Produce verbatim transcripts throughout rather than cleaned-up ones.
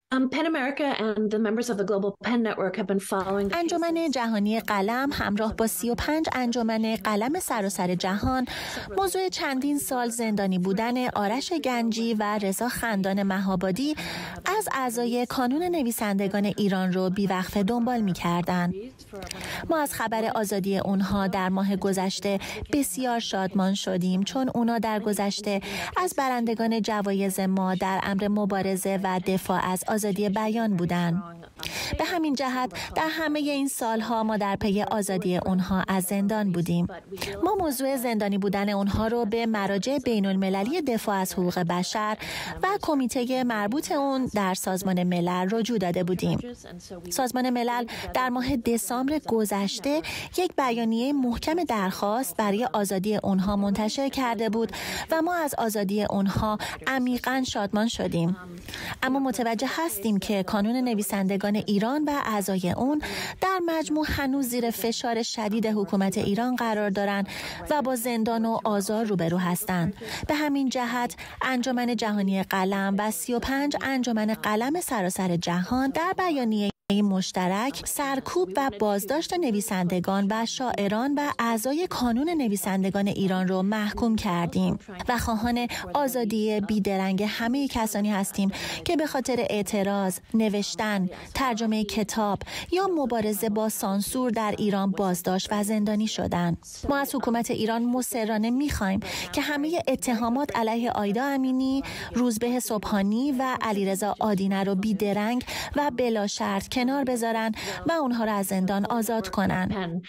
Um, PEN America and the members of the Global PEN Network have been following. انجمن جهانی قلم همراه با سی و پنج انجمن قلم سراسر جهان موضوع چندین سال زندانی بودن آرش گنجی و رضا خندان مهابادی از اعضای کانون نویسندگان ایران رو بیوقفه دنبال می‌کردند. ما از خبر آزادی اونها در ماه گذشته بسیار شادمان شدیم، چون اونا در گذشته از برندگان جوایز ما در امر مبارزه و دفاع از آزادی بیان بودند. به همین جهت در همه این سالها ما در پی آزادی اونها از زندان بودیم. ما موضوع زندانی بودن اونها رو به مراجع بین المللی دفاع از حقوق بشر و کمیته مربوط اون در سازمان ملل رجوع داده بودیم. سازمان ملل در ماه دسامبر گذشته یک بیانیه محکم درخواست برای آزادی اونها منتشر کرده بود و ما از آزادی اونها عمیقاً شادمان شدیم. اما متوجه هستیم که کانون نویسندگان ایران و اعضای اون در مجموع هنوز زیر فشار شدید حکومت ایران قرار دارند و با زندان و آزار روبرو هستند. به همین جهت انجمن جهانی قلم و سی و پنج انجمن قلم سراسر جهان در بیانیه مشترک سرکوب و بازداشت نویسندگان و شاعران و اعضای کانون نویسندگان ایران رو محکوم کردیم و خواهان آزادی بیدرنگ همه کسانی هستیم که به خاطر اعتراض، نوشتن، ترجمه کتاب یا مبارزه با سانسور در ایران بازداشت و زندانی شدند. ما از حکومت ایران مصرانه می‌خوایم که همه اتهامات علیه آیدا امینی، روزبه سبحانی و علیرضا آدینه رو بیدرنگ و بلا شرط کنار بذارن و اونها را از زندان آزاد کنن.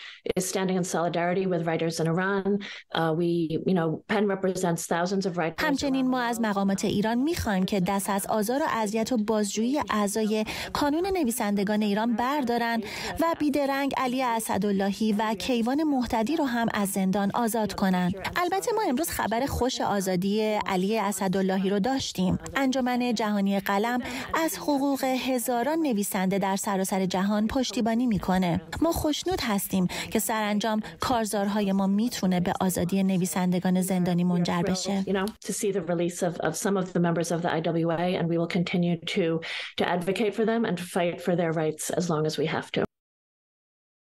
همچنین ما از مقامات ایران میخوایم که دست از آزار و اذیت و بازجویی اعضای کانون نویسندگان ایران بردارن و بیدرنگ علی اسداللهی و کیوان مهتدی رو هم از زندان آزاد کنن. البته ما امروز خبر خوش آزادی علی اسداللهی رو داشتیم. انجمن جهانی قلم از حقوق هزاران نویسنده در سراسر جهان پشتیبانی میکنه. ما خوشنود هستیم که سرانجام کارزارهای ما میتونه به آزادی نویسندگان زندانی منجر بشه. You know, to see the release of of some of the members of the I W A, and we will continue to to advocate for them and to fight for their rights as long as we have to.